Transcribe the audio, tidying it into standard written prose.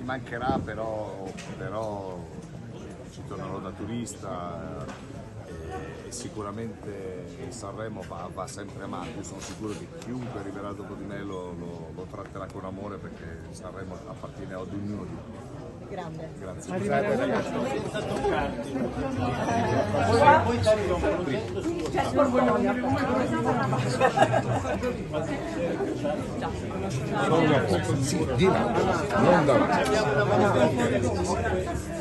mancherà, però ci tornerò da turista e sicuramente Sanremo va sempre amato. Io sono sicuro che chiunque arriverà dopo di me lo tratterà con amore, perché Sanremo appartiene ad ognuno di noi. Grande. Grazie. Sì, di là, non davanti.